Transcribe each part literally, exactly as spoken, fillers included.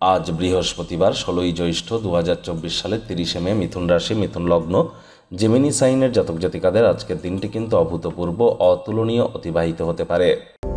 আজ বৃহস্পতিবার ষোলোই জ্যৈষ্ঠ দু হাজার চব্বিশ সালের তিরিশে মে মিথুন রাশি মিথুন লগ্ন জেমিনি সাইনের জাতক জাতিকাদের আজকের দিনটি কিন্তু অভূতপূর্ব অতুলনীয় অতিবাহিত হতে পারে।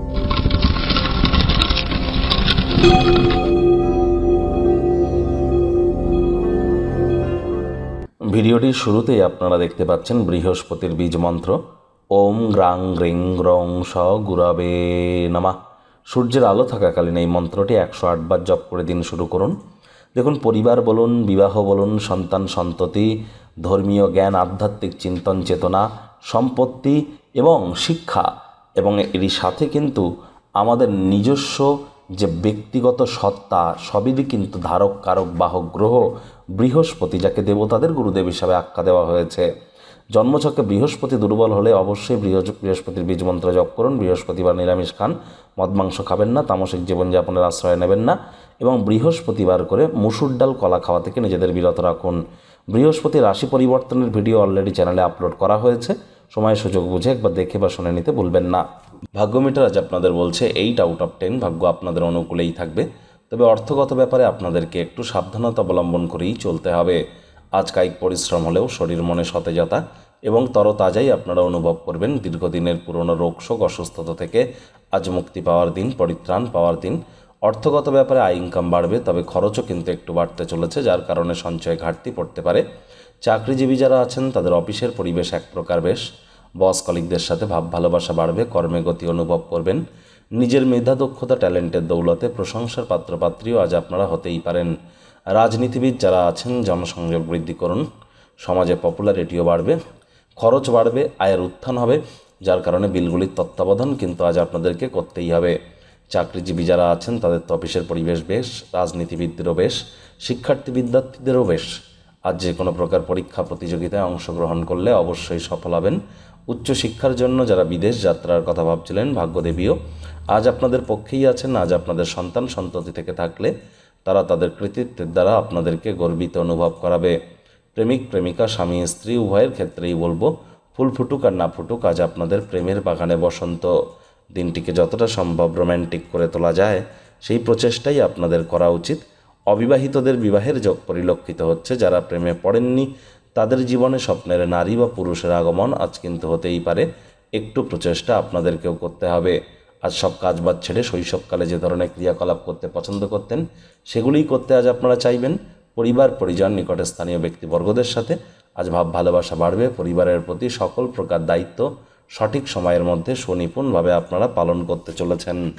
ভিডিওটির শুরুতেই আপনারা দেখতে পাচ্ছেন বৃহস্পতির বীজ মন্ত্র ওম গ্রাং গ্রিং গ্রং স গুরবে নমঃ। সূর্যের আলো থাকাকালীন এই মন্ত্রটি একশো আটবার জপ করে দিন শুরু করুন। দেখুন, পরিবার বলুন, বিবাহ বলুন, সন্তান সন্ততি, ধর্মীয় জ্ঞান, আধ্যাত্মিক চিন্তন চেতনা, সম্পত্তি এবং শিক্ষা এবং এরই সাথে কিন্তু আমাদের নিজস্ব যে ব্যক্তিগত সত্তা সবই কিন্তু ধারক কারক বাহক গ্রহ বৃহস্পতি, যাকে দেবতাদের গুরুদেব হিসাবে আখ্যা দেওয়া হয়েছে। জন্মছকে বৃহস্পতি দুর্বল হলে অবশ্যই বৃহস্পতির বীজ মন্ত্র জপ করুন। বৃহস্পতিবার নিরামিষ খান, মদ মাংস খাবেন না, তামসিক জীবনযাপনের আশ্রয় নেবেন না এবং বৃহস্পতিবার করে মুসুর ডাল কলা খাওয়া থেকে নিজেদের বিরত রাখুন। বৃহস্পতি রাশি পরিবর্তনের ভিডিও অলরেডি চ্যানেলে আপলোড করা হয়েছে, সময় সুযোগ বুঝে একবার দেখে বা শুনে নিতে ভুলবেন না। ভাগ্যমিটার আজ আপনাদের বলছে এইট আউট অফ টেন, ভাগ্য আপনাদের অনুকূলেই থাকবে, তবে অর্থগত ব্যাপারে আপনাদেরকে একটু সাবধানতা অবলম্বন করেই চলতে হবে। আজ কায়িক পরিশ্রম হলেও শরীর মনে সতেজতা এবং তরতাজাই আপনারা অনুভব করবেন। দীর্ঘদিনের পুরনো রোগশোক অসুস্থতা থেকে আজ মুক্তি পাওয়ার দিন, পরিত্রাণ পাওয়ার দিন। অর্থগত ব্যাপারে আয় ইনকাম বাড়বে, তবে খরচও কিন্তু একটু বাড়তে চলেছে, যার কারণে সঞ্চয় ঘাটতি পড়তে পারে। চাকরিজীবী যারা আছেন তাদের অফিসের পরিবেশ এক প্রকার বেশ, বস কলিগদের সাথে ভাব ভালোবাসা বাড়বে, কর্মে গতি অনুভব করবেন। নিজের মেধা দক্ষতা ট্যালেন্টের দৌলতে প্রশংসার পাত্রপাত্রীও আজ আপনারা হতেই পারেন। রাজনীতিবিদ যারা আছেন জনসংযোগ বৃদ্ধি করুন, সমাজে পপুলারিটিও বাড়বে, খরচ বাড়বে, আয়ের উত্থান হবে, যার কারণে বিলগুলির তত্ত্বাবধান কিন্তু আজ আপনাদেরকে করতেই হবে। চাকরিজীবী যারা আছেন তাদের তো অফিসের পরিবেশ বেশ, রাজনীতিবিদদেরও বেশ, শিক্ষার্থী বিদ্যার্থীদেরও বেশ। আজ যে কোনো প্রকার পরীক্ষা প্রতিযোগিতায় অংশগ্রহণ করলে অবশ্যই সফল হবেন। উচ্চশিক্ষার জন্য যারা বিদেশ যাত্রার কথা ভাবছিলেন, ভাগ্যদেবীও আজ আপনাদের পক্ষেই আছেন। আজ আপনাদের সন্তান সন্ততি থেকে থাকলে তারা তাদের কৃতিত্বের দ্বারা আপনাদেরকে গর্বিত অনুভব করাবে। প্রেমিক প্রেমিকা স্বামী স্ত্রী উভয়ের ক্ষেত্রেই বলবো, ফুল ফুটুক আর না ফুটুক, আজ আপনাদের প্রেমের বাগানে বসন্ত। দিনটিকে যতটা সম্ভব রোম্যান্টিক করে তোলা যায় সেই প্রচেষ্টাই আপনাদের করা উচিত। অবিবাহিতদের বিবাহের যোগ পরিলক্ষিত হচ্ছে। যারা প্রেমে পড়েননি তাদের জীবনে স্বপ্নের নারী বা পুরুষের আগমন আজ কিন্তু হতেই পারে। একটু প্রচেষ্টা আপনাদেরকেও করতে হবে। আজ সব কাজবাজ ছেড়ে শৈশবকালে যে ধরনের ক্রিয়াকলাপ করতে পছন্দ করতেন সেগুলিই করতে আজ আপনারা চাইবেন। পরিবার পরিজন নিকটে স্থানীয় ব্যক্তিবর্গদের সাথে আজ ভাব ভালোবাসা বাড়বে। পরিবারের প্রতি সকল প্রকার দায়িত্ব সঠিক সময়ের মধ্যে সুনিপুণভাবে আপনারা পালন করতে চলেছেন।